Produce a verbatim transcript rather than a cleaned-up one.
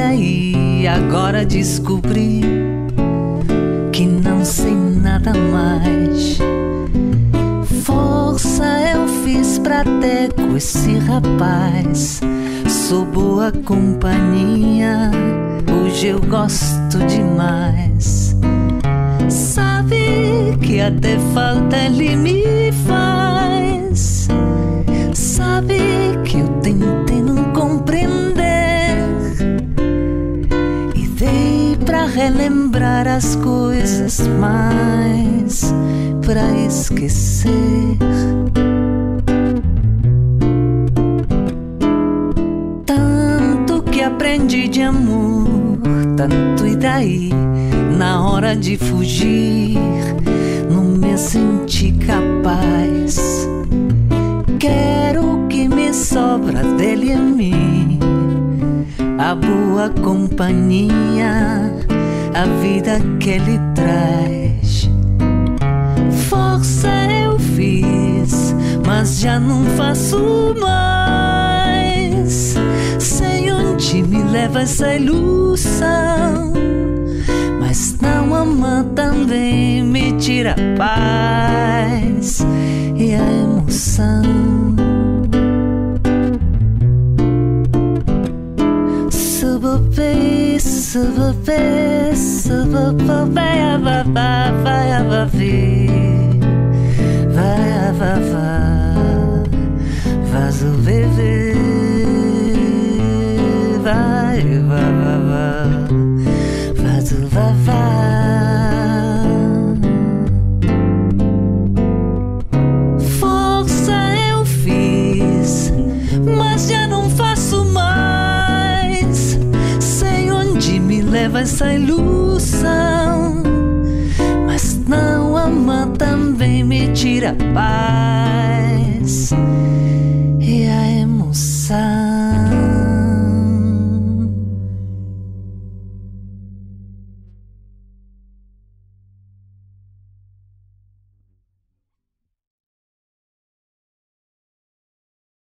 daí agora descobri que não sei nada mais. Força eu fiz pra ter com esse rapaz. Sou boa companhia, hoje eu gosto demais. Sabe que até falta ele me faz. Sabe que eu tentei não compreender e dei pra relembrar as coisas, mas pra esquecer. Tanto que aprendi de amor, tanto e daí na hora de fugir não me senti capaz. Quero o que me sobra dele a mim, a boa companhia, a vida que ele traz. Força eu fiz, mas já não faço mais. Sei onde me leva essa ilusão, mas não amar também me tira a paz e a emoção. Subabê, subabê, subabê, vai, vai, vai, vai, vai, vai, subabê, vai, vai, vai, vai, força eu fiz, mas já não faço mais. Sei onde me leva essa ilusão, mas não amar também me tira a paz e a emoção.